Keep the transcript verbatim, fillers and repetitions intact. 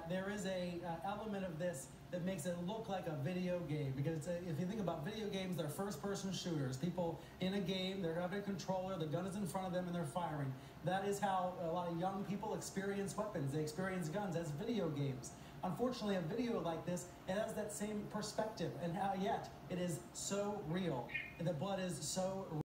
that there is a uh, element of this that makes it look like a video game. Because it's a, if you think about video games, they're first-person shooters. People in a game, they're having a controller, the gun is in front of them, and they're firing. That is how a lot of young people experience weapons. They experience guns as video games. Unfortunately, a video like this, it has that same perspective, and how yet it is so real, and the blood is so real.